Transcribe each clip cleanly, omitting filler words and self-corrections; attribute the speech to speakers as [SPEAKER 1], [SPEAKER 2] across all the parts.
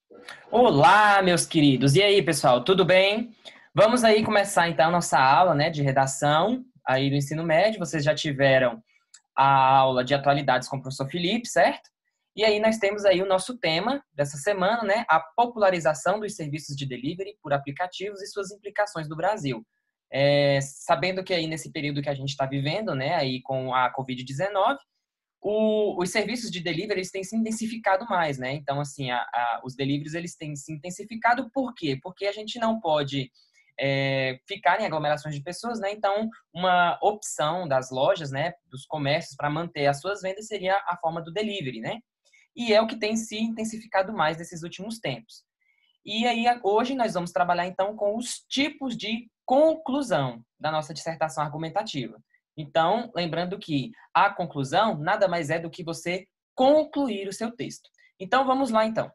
[SPEAKER 1] Olá, meus queridos. E aí, pessoal, tudo bem? Vamos aí começar então a nossa aula, né, de redação aí do ensino médio. Vocês já tiveram a aula de atualidades com o professor Felipe, certo? E aí nós temos aí o nosso tema dessa semana, né, a popularização dos serviços de delivery por aplicativos e suas implicações no Brasil. Sabendo que aí nesse período que a gente está vivendo, né, aí com a Covid-19, os serviços de delivery eles têm se intensificado mais, né? Então, assim, os deliveries eles têm se intensificado por quê? Porque a gente não pode ficar em aglomerações de pessoas, né? Então, uma opção das lojas, né, dos comércios para manter as suas vendas seria a forma do delivery, né? E é o que tem se intensificado mais nesses últimos tempos. E aí, hoje nós vamos trabalhar então com os tipos de conclusão da nossa dissertação argumentativa. Então, lembrando que a conclusão nada mais é do que você concluir o seu texto. Então, vamos lá então.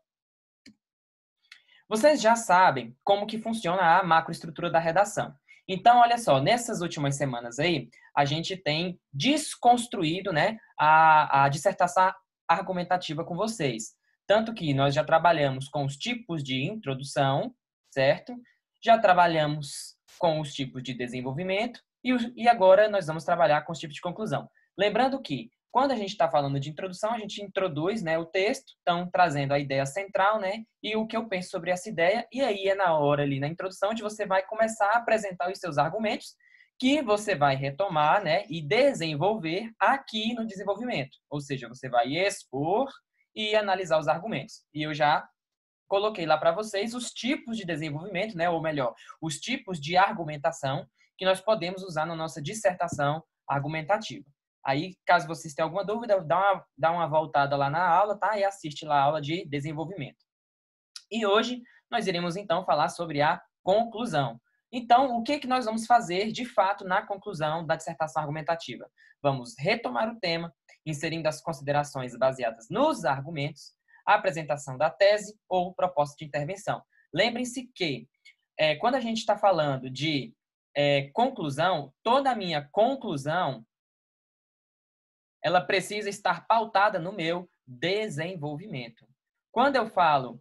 [SPEAKER 1] Vocês já sabem como que funciona a macroestrutura da redação. Então, olha só, nessas últimas semanas aí, a gente tem desconstruído, né, a dissertação argumentativa com vocês. Tanto que nós já trabalhamos com os tipos de introdução, certo? Já trabalhamos com os tipos de desenvolvimento e agora nós vamos trabalhar com os tipos de conclusão. Lembrando que quando a gente está falando de introdução, a gente introduz, né, o texto, então trazendo a ideia central, né, e o que eu penso sobre essa ideia, e aí é na hora ali, na introdução, onde você vai começar a apresentar os seus argumentos, que você vai retomar, né, e desenvolver aqui no desenvolvimento. Ou seja, você vai expor e analisar os argumentos. E eu já coloquei lá para vocês os tipos de desenvolvimento, né, ou melhor, os tipos de argumentação que nós podemos usar na nossa dissertação argumentativa. Aí, caso vocês tenham alguma dúvida, dá uma voltada lá na aula, tá? E assiste lá a aula de desenvolvimento. E hoje nós iremos então falar sobre a conclusão. Então, o que que nós vamos fazer de fato na conclusão da dissertação argumentativa? Vamos retomar o tema, inserindo as considerações baseadas nos argumentos, a apresentação da tese ou proposta de intervenção. Lembrem-se que quando a gente está falando de conclusão, toda a minha conclusão ela precisa estar pautada no meu desenvolvimento. Quando eu falo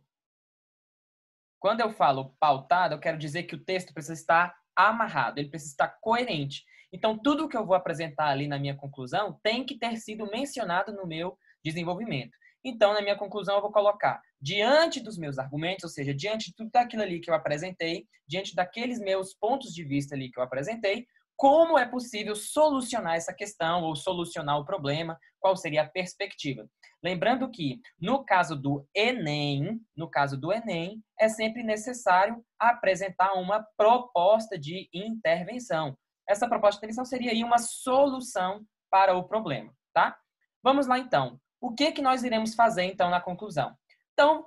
[SPEAKER 1] pautada, eu quero dizer que o texto precisa estar amarrado, ele precisa estar coerente. Então, tudo que eu vou apresentar ali na minha conclusão tem que ter sido mencionado no meu desenvolvimento. Então, na minha conclusão, eu vou colocar, diante dos meus argumentos, ou seja, diante de tudo aquilo ali que eu apresentei, diante daqueles meus pontos de vista ali que eu apresentei, como é possível solucionar essa questão ou solucionar o problema, qual seria a perspectiva. Lembrando que, no caso do Enem, é sempre necessário apresentar uma proposta de intervenção. Essa proposta de intervenção seria aí uma solução para o problema, tá? Vamos lá, então. O que que nós iremos fazer, então, na conclusão? Então,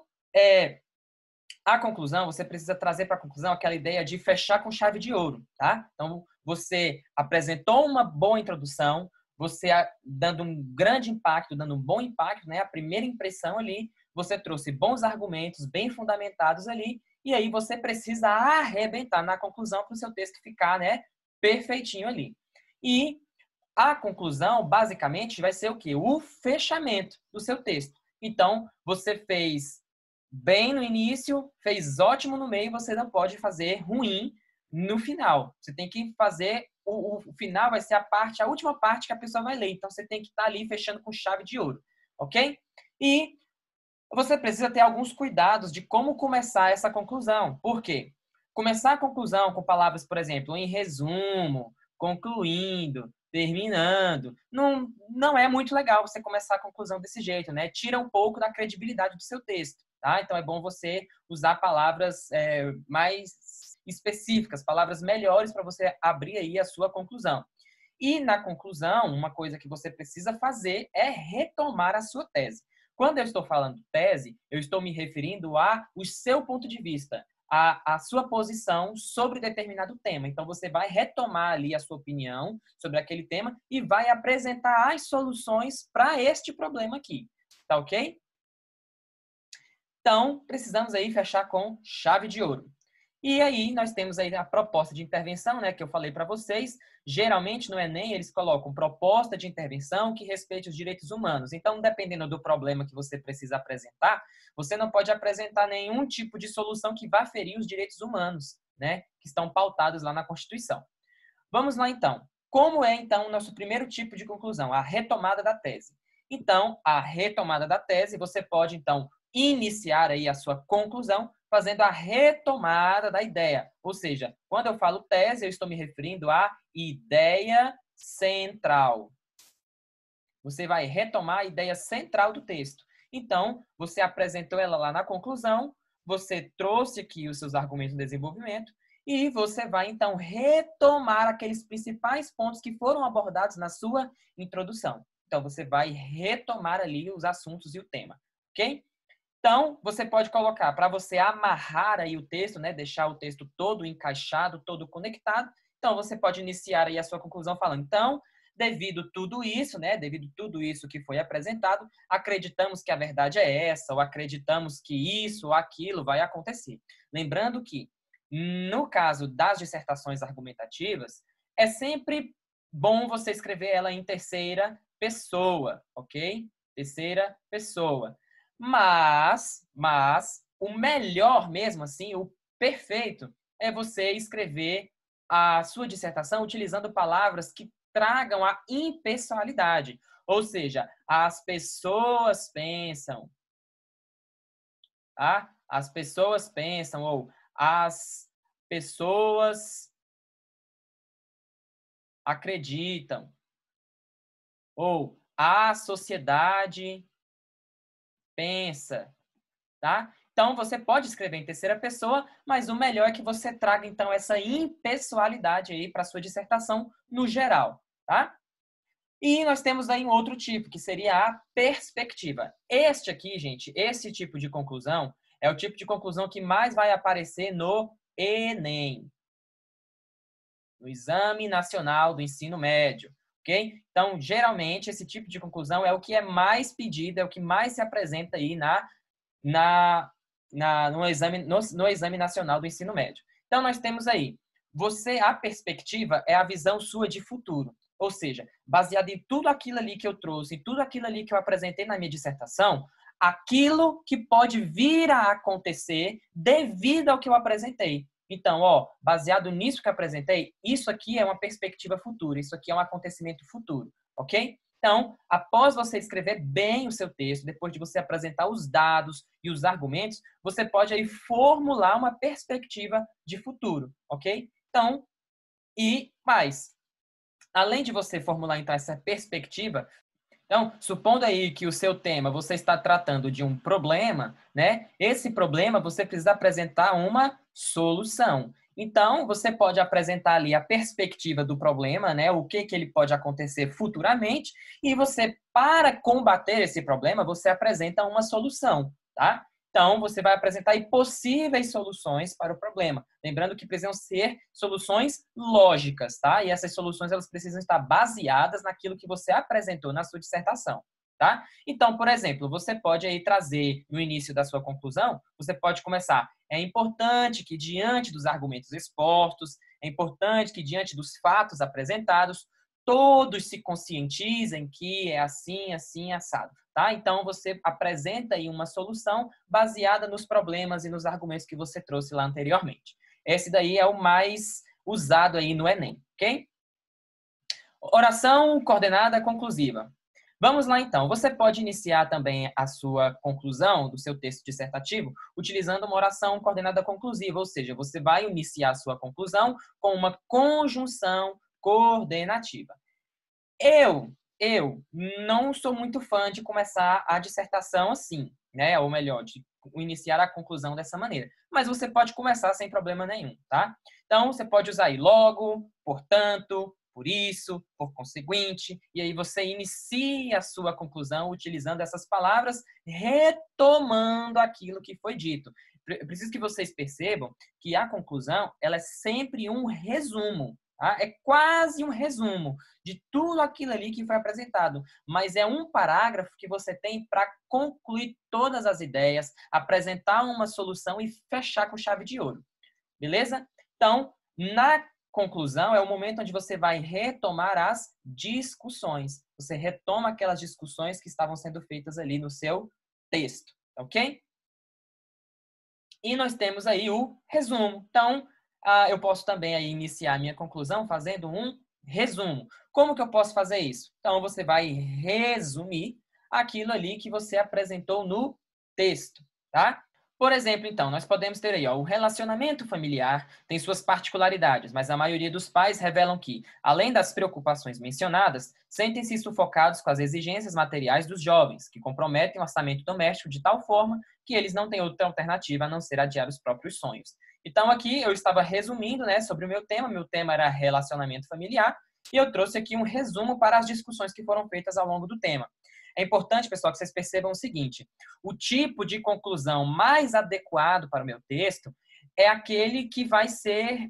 [SPEAKER 1] a conclusão, você precisa trazer para a conclusão aquela ideia de fechar com chave de ouro, tá? Então, você apresentou uma boa introdução, você dando um grande impacto, dando um bom impacto, né? A primeira impressão ali, você trouxe bons argumentos, bem fundamentados ali, e aí você precisa arrebentar na conclusão para o seu texto ficar, né, perfeitinho ali. E a conclusão, basicamente, vai ser o quê? O fechamento do seu texto. Então, você fez bem no início, fez ótimo no meio, você não pode fazer ruim no final. Você tem que fazer o final vai ser a última parte que a pessoa vai ler. Então você tem que estar ali fechando com chave de ouro, ok? E você precisa ter alguns cuidados de como começar essa conclusão. Por quê? Começar a conclusão com palavras, por exemplo, em resumo, concluindo, terminando, não é muito legal você começar a conclusão desse jeito, né? Tira um pouco da credibilidade do seu texto, tá? Então é bom você usar palavras mais específicas, palavras melhores para você abrir aí a sua conclusão. E na conclusão, uma coisa que você precisa fazer é retomar a sua tese. Quando eu estou falando tese, eu estou me referindo ao seu ponto de vista, a sua posição sobre determinado tema. Então, você vai retomar ali a sua opinião sobre aquele tema e vai apresentar as soluções para este problema aqui. Tá ok? Então, precisamos aí fechar com chave de ouro. E aí nós temos aí a proposta de intervenção, né, que eu falei para vocês. Geralmente no Enem eles colocam proposta de intervenção que respeite os direitos humanos. Então, dependendo do problema que você precisa apresentar, você não pode apresentar nenhum tipo de solução que vá ferir os direitos humanos, né, que estão pautados lá na Constituição. Vamos lá então. Como é então o nosso primeiro tipo de conclusão? A retomada da tese. Então, a retomada da tese, você pode então iniciar aí a sua conclusão fazendo a retomada da ideia. Ou seja, quando eu falo tese, eu estou me referindo à ideia central. Você vai retomar a ideia central do texto. Então, você apresentou ela lá na conclusão, você trouxe aqui os seus argumentos de desenvolvimento e você vai, então, retomar aqueles principais pontos que foram abordados na sua introdução. Então, você vai retomar ali os assuntos e o tema, ok? Então, você pode colocar, para você amarrar aí o texto, né, deixar o texto todo encaixado, todo conectado. Então, você pode iniciar aí a sua conclusão falando, então, devido tudo isso, né, devido tudo isso que foi apresentado, acreditamos que a verdade é essa, ou acreditamos que isso ou aquilo vai acontecer. Lembrando que, no caso das dissertações argumentativas, é sempre bom você escrever ela em terceira pessoa, ok? Terceira pessoa. Mas o melhor mesmo assim, o perfeito, é você escrever a sua dissertação utilizando palavras que tragam a impessoalidade. Ou seja, as pessoas pensam, tá? As pessoas pensam, ou as pessoas acreditam, ou a sociedade pensa, tá? Então, você pode escrever em terceira pessoa, mas o melhor é que você traga, então, essa impessoalidade aí para a sua dissertação no geral, tá? E nós temos aí um outro tipo, que seria a perspectiva. Este aqui, gente, esse tipo de conclusão é o tipo de conclusão que mais vai aparecer no Enem, no Exame Nacional do Ensino Médio, ok? Então, geralmente, esse tipo de conclusão é o que é mais pedido, é o que mais se apresenta aí no Exame Nacional do Ensino Médio. Então, nós temos aí, a perspectiva é a visão sua de futuro. Ou seja, baseado em tudo aquilo ali que eu trouxe, em tudo aquilo ali que eu apresentei na minha dissertação, aquilo que pode vir a acontecer devido ao que eu apresentei. Então, baseado nisso que eu apresentei, isso aqui é uma perspectiva futura, isso aqui é um acontecimento futuro, ok? Então, após você escrever bem o seu texto, depois de você apresentar os dados e os argumentos, você pode aí formular uma perspectiva de futuro, ok? Então, e mais, além de você formular então essa perspectiva, então, supondo aí que o seu tema, você está tratando de um problema, né? Esse problema você precisa apresentar uma solução. Então, você pode apresentar ali a perspectiva do problema, né? O que ele pode acontecer futuramente, e você, para combater esse problema, você apresenta uma solução, tá? Então, você vai apresentar aí possíveis soluções para o problema. Lembrando que precisam ser soluções lógicas, tá? E essas soluções, elas precisam estar baseadas naquilo que você apresentou na sua dissertação, tá? Então, por exemplo, você pode aí trazer no início da sua conclusão, você pode começar. É importante que, diante dos argumentos expostos, é importante que, diante dos fatos apresentados, todos se conscientizem que é assim, assim, assado. Tá? Então, você apresenta aí uma solução baseada nos problemas e nos argumentos que você trouxe lá anteriormente. Esse daí é o mais usado aí no Enem, ok? Oração coordenada conclusiva. Vamos lá, então. Você pode iniciar também a sua conclusão do seu texto dissertativo utilizando uma oração coordenada conclusiva, ou seja, você vai iniciar a sua conclusão com uma conjunção coordenativa. Eu não sou muito fã de começar a dissertação assim, né? Ou melhor, de iniciar a conclusão dessa maneira. Mas você pode começar sem problema nenhum, tá? Então, você pode usar aí logo, portanto, por isso, por conseguinte, e aí você inicia a sua conclusão utilizando essas palavras, retomando aquilo que foi dito. Eu preciso que vocês percebam que a conclusão, ela é sempre um resumo, tá? É quase um resumo de tudo aquilo ali que foi apresentado, mas é um parágrafo que você tem para concluir todas as ideias, apresentar uma solução e fechar com chave de ouro. beleza? Então, na conclusão é o momento onde você vai retomar as discussões. Você retoma aquelas discussões que estavam sendo feitas ali no seu texto, ok? E nós temos aí o resumo. Então, eu posso também aí iniciar a minha conclusão fazendo um resumo. Como que eu posso fazer isso? Então, você vai resumir aquilo ali que você apresentou no texto, tá? Por exemplo, então, nós podemos ter aí, ó, o relacionamento familiar tem suas particularidades, mas a maioria dos pais revelam que, além das preocupações mencionadas, sentem-se sufocados com as exigências materiais dos jovens, que comprometem o orçamento doméstico de tal forma que eles não têm outra alternativa a não ser adiar os próprios sonhos. Então, aqui eu estava resumindo, né, sobre o meu tema era relacionamento familiar, e eu trouxe aqui um resumo para as discussões que foram feitas ao longo do tema. É importante, pessoal, que vocês percebam o seguinte: o tipo de conclusão mais adequado para o meu texto é aquele que vai ser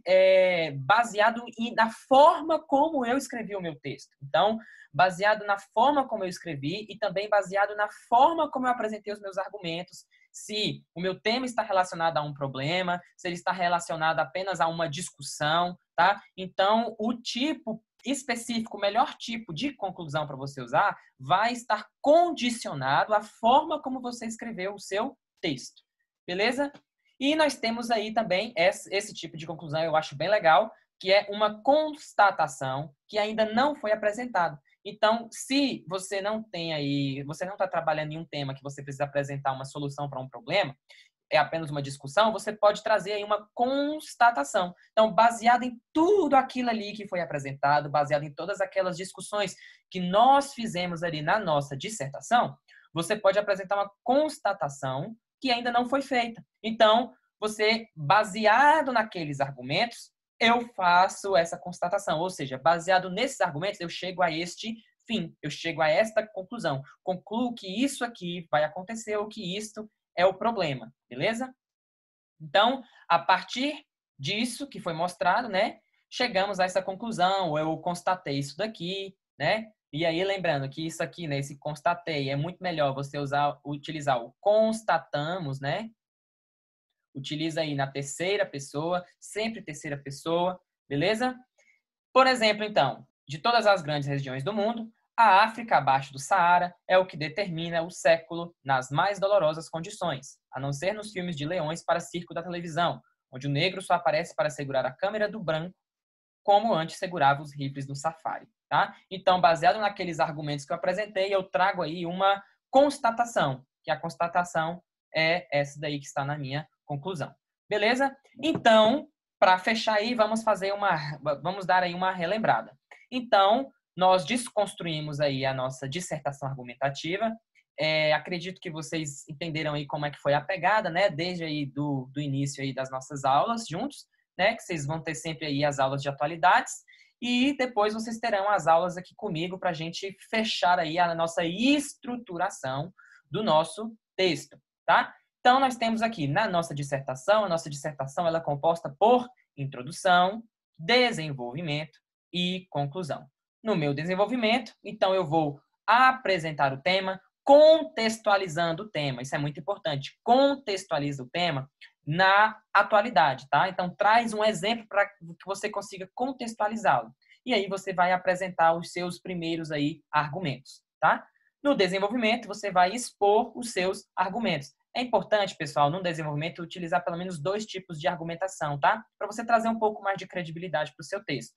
[SPEAKER 1] baseado na forma como eu escrevi o meu texto. Então, baseado na forma como eu escrevi e também baseado na forma como eu apresentei os meus argumentos, se o meu tema está relacionado a um problema, se ele está relacionado apenas a uma discussão, tá? Então, o tipo específico, o melhor tipo de conclusão para você usar, vai estar condicionado à forma como você escreveu o seu texto. Beleza? E nós temos aí também esse tipo de conclusão, eu acho bem legal, que é uma constatação que ainda não foi apresentada. Então, se você não tem aí, você não está trabalhando em um tema que você precisa apresentar uma solução para um problema, é apenas uma discussão, você pode trazer aí uma constatação. Então, baseado em tudo aquilo ali que foi apresentado, baseado em todas aquelas discussões que nós fizemos ali na nossa dissertação, você pode apresentar uma constatação que ainda não foi feita. Então, você, baseado naqueles argumentos, eu faço essa constatação. Ou seja, baseado nesses argumentos, eu chego a este fim, eu chego a esta conclusão. Concluo que isso aqui vai acontecer ou que isto é o problema, beleza? Então, a partir disso que foi mostrado, né, chegamos a essa conclusão, eu constatei isso daqui, né? E aí, lembrando que isso aqui, né, esse constatei, é muito melhor você utilizar o constatamos, né? Utiliza aí na terceira pessoa, sempre terceira pessoa, beleza? Por exemplo, então, de todas as grandes regiões do mundo, a África abaixo do Saara é o que determina o século nas mais dolorosas condições, a não ser nos filmes de leões para circo da televisão, onde o negro só aparece para segurar a câmera do branco, como antes segurava os rifles no safari. Tá? Então, baseado naqueles argumentos que eu apresentei, eu trago aí uma constatação, que a constatação é essa daí que está na minha conclusão. Beleza? Então, para fechar aí, vamos dar aí uma relembrada. Então, nós desconstruímos aí a nossa dissertação argumentativa. Acredito que vocês entenderam aí como é que foi a pegada, né? Desde aí do início aí das nossas aulas juntos, né? Que vocês vão ter sempre aí as aulas de atualidades. E depois vocês terão as aulas aqui comigo para a gente fechar aí a nossa estruturação do nosso texto, tá? Então, nós temos aqui na nossa dissertação, a nossa dissertação ela é composta por introdução, desenvolvimento e conclusão. No meu desenvolvimento, então, eu vou apresentar o tema, contextualizando o tema. Isso é muito importante. Contextualiza o tema na atualidade, tá? Então, traz um exemplo para que você consiga contextualizá-lo. E aí você vai apresentar os seus primeiros aí argumentos, tá? No desenvolvimento, você vai expor os seus argumentos. É importante, pessoal, no desenvolvimento, utilizar pelo menos 2 tipos de argumentação, tá? Para você trazer um pouco mais de credibilidade para o seu texto.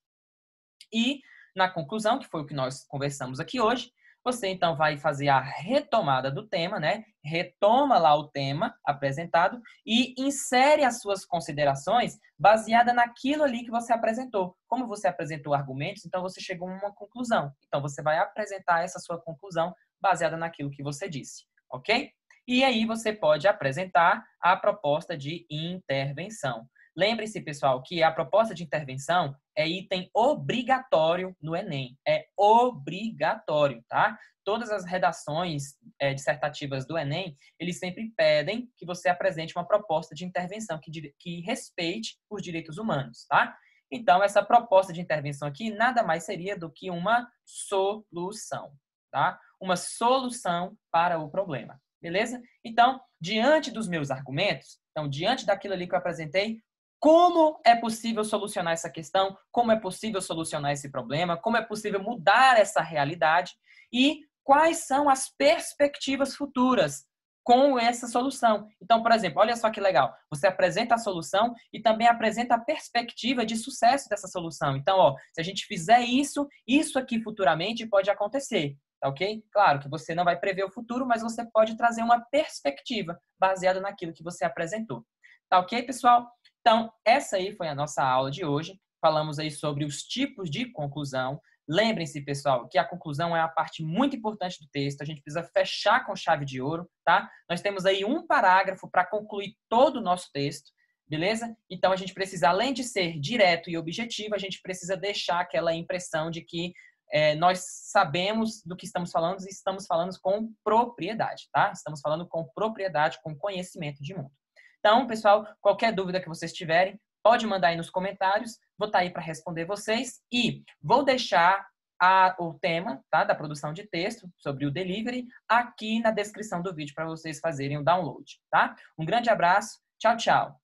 [SPEAKER 1] E na conclusão, que foi o que nós conversamos aqui hoje, você então vai fazer a retomada do tema, né? Retoma lá o tema apresentado e insere as suas considerações baseada naquilo ali que você apresentou. Como você apresentou argumentos, então você chegou a uma conclusão. Então você vai apresentar essa sua conclusão baseada naquilo que você disse, ok? E aí você pode apresentar a proposta de intervenção. Lembre-se, pessoal, que a proposta de intervenção é item obrigatório no Enem. É obrigatório, tá? Todas as redações dissertativas do Enem, eles sempre pedem que você apresente uma proposta de intervenção que respeite os direitos humanos, tá? Então, essa proposta de intervenção aqui nada mais seria do que uma solução, tá? Uma solução para o problema, beleza? Então, diante dos meus argumentos, então, diante daquilo ali que eu apresentei, como é possível solucionar essa questão, como é possível solucionar esse problema, como é possível mudar essa realidade e quais são as perspectivas futuras com essa solução. Então, por exemplo, olha só que legal, você apresenta a solução e também apresenta a perspectiva de sucesso dessa solução. Então, ó, se a gente fizer isso, isso aqui futuramente pode acontecer, tá ok? Claro que você não vai prever o futuro, mas você pode trazer uma perspectiva baseada naquilo que você apresentou. Tá ok, pessoal? Então, essa aí foi a nossa aula de hoje. Falamos aí sobre os tipos de conclusão. Lembrem-se, pessoal, que a conclusão é a parte muito importante do texto. A gente precisa fechar com chave de ouro, tá? Nós temos aí um parágrafo para concluir todo o nosso texto, beleza? Então, a gente precisa, além de ser direto e objetivo, a gente precisa deixar aquela impressão de que nós sabemos do que estamos falando e estamos falando com propriedade, tá? Estamos falando com propriedade, com conhecimento de mundo. Então, pessoal, qualquer dúvida que vocês tiverem, pode mandar aí nos comentários. Vou estar aí para responder vocês. E vou deixar o tema, tá, da produção de texto sobre o delivery aqui na descrição do vídeo para vocês fazerem o download, tá? Um grande abraço. Tchau, tchau.